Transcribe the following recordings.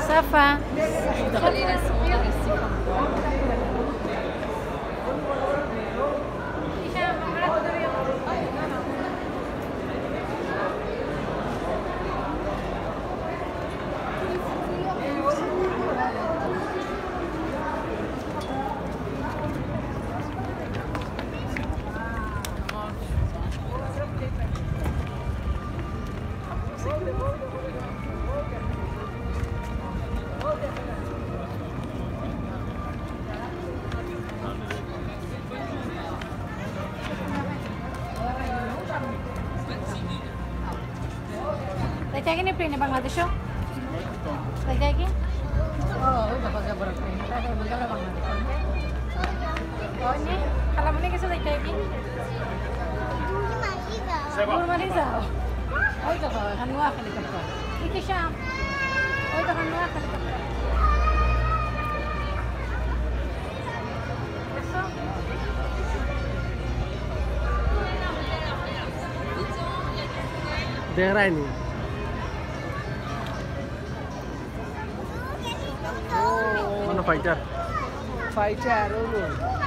Safa. जाएगी नहीं plane Bangladesh लग जाएगी और नहीं kalau mana kisah lagi lagi mana jauh oh itu kan luar kan itu Ihtisham oh itu kan luar kan itu daerah ini mana fighter dulu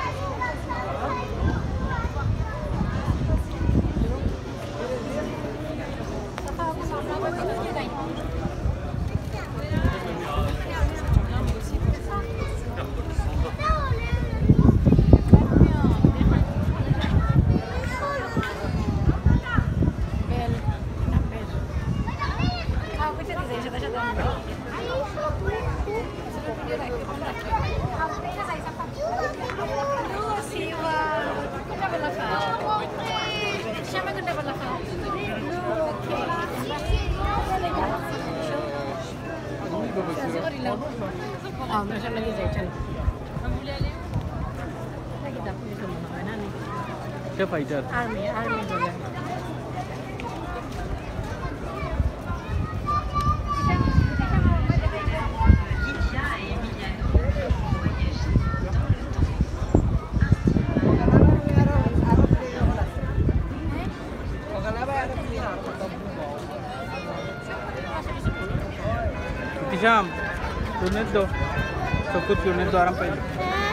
क्या fighter army बोला Ihtisham, tunit do. सब कुछ tunit do आराम पहले.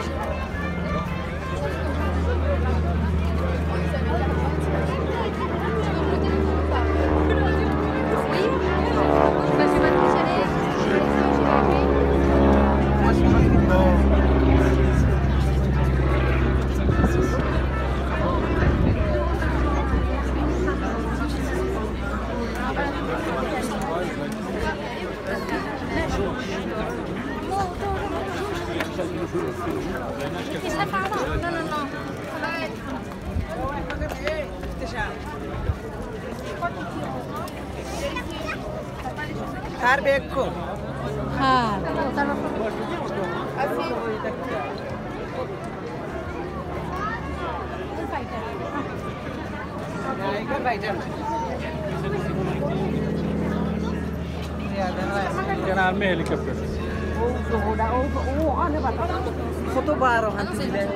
Car bag को हाँ Jangan army helikopter. foto baru kan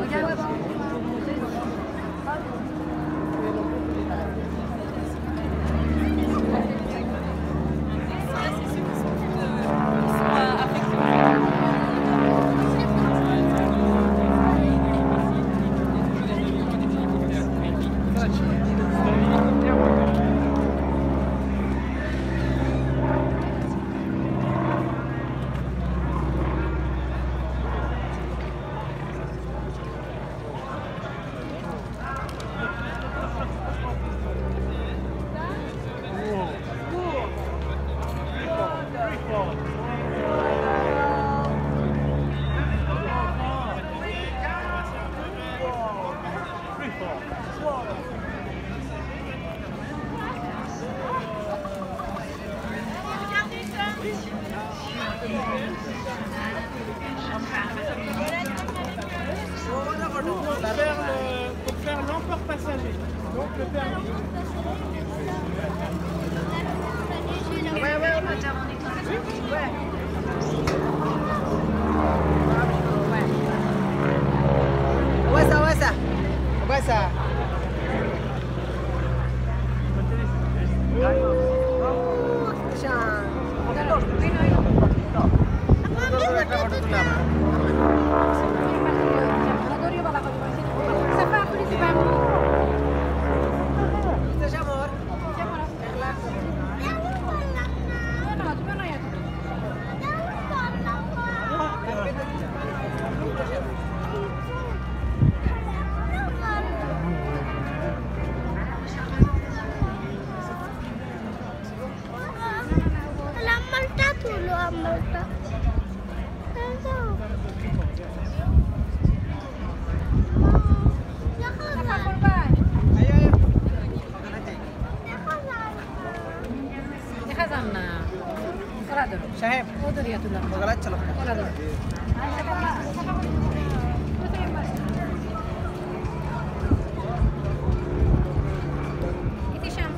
Pour faire l'emport passager. Donc le permis. Wasa. Siya. Islam. Ihtisham or? Syahib, bagalat celok. Ihtisham.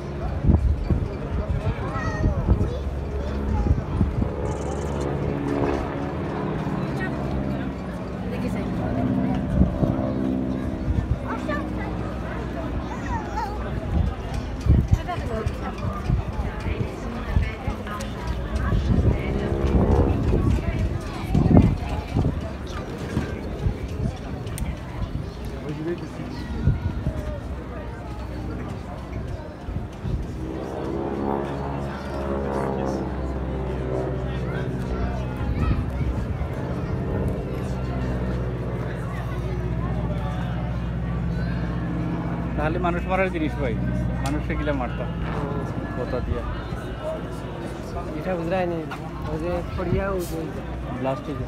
देखिए सही তাহলে মানুষ মারার জিনিস ভাই, মানুষকে গিলে মারতাম কথা দিয়ে। এটা বুঝাই নি, ওই যে ফড়িয়া ওই যে ব্লাস্ট হয়েছে,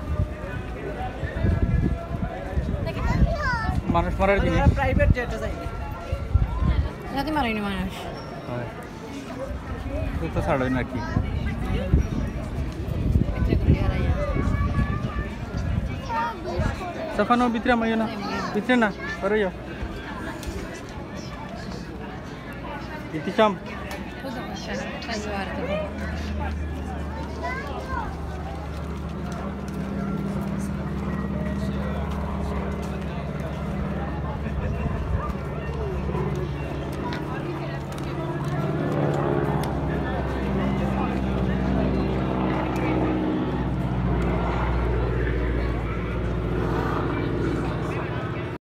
মানুষ মারার জিনিস। প্রাইভেট জেটে যাই জাতি মারেনি মানুষ হয় তুই তো ছাড়োই নাকি। সফানো ভিতরে মাইও না, ভিতরে না, পরে যাও। ইহতিশাম